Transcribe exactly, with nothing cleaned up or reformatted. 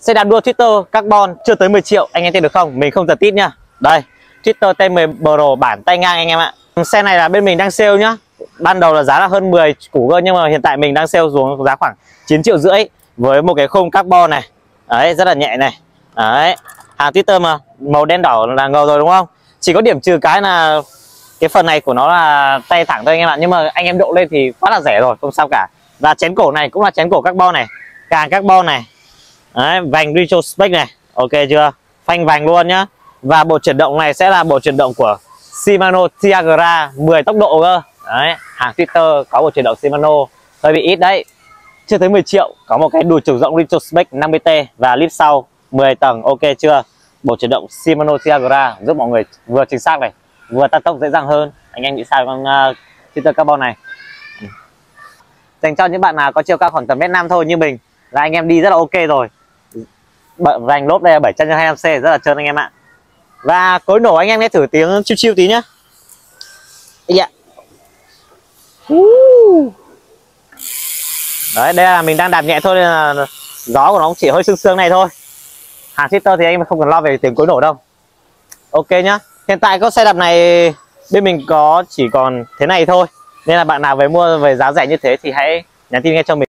Xe đạp đua Twitter carbon chưa tới mười triệu, anh em tin được không? Mình không giật tít nhá. Đây, Twitter T mười Pro bản tay ngang anh em ạ. Xe này là bên mình đang sale nhá. Ban đầu là giá là hơn mười củ cơ, nhưng mà hiện tại mình đang sale xuống giá khoảng chín triệu rưỡi với một cái khung carbon này. Đấy, rất là nhẹ này. Đấy, hàng Twitter mà màu đen đỏ là ngầu rồi đúng không? Chỉ có điểm trừ cái là cái phần này của nó là tay thẳng thôi anh em ạ, nhưng mà anh em độ lên thì quá là rẻ rồi, không sao cả. Và chén cổ này cũng là chén cổ carbon này, càng carbon này. Đấy, vành retrospect này, ok chưa? Phanh vành luôn nhá. Và bộ chuyển động này sẽ là bộ chuyển động của Shimano Tiagra mười tốc độ cơ. Đấy, hàng Twitter có bộ chuyển động Shimano hơi bị ít đấy. Chưa tới mười triệu, có một cái đùi chiều rộng retrospect năm mươi T và lip sau mười tầng, ok chưa? Bộ chuyển động Shimano Tiagra giúp mọi người vừa chính xác này, vừa tăng tốc dễ dàng hơn. Anh em nghĩ sao con uh, Twitter carbon này? Dành cho những bạn nào có chiều cao khoảng tầm mét năm thôi như mình là anh em đi rất là ok rồi. Vành lốp đây là bảy trăm hai mươi lăm C, rất là trơn anh em ạ. Và cối nổ anh em nghe thử tiếng chiêu chiêu tí nhá. Yeah. Đấy, đây là mình đang đạp nhẹ thôi nên là gió của nó chỉ hơi sương sương này thôi. Hàng Twitter thì anh em không cần lo về tiếng cối nổ đâu. Ok nhá. Hiện tại có xe đạp này bên mình có chỉ còn thế này thôi, nên là bạn nào về mua về giá rẻ như thế thì hãy nhắn tin nghe cho mình.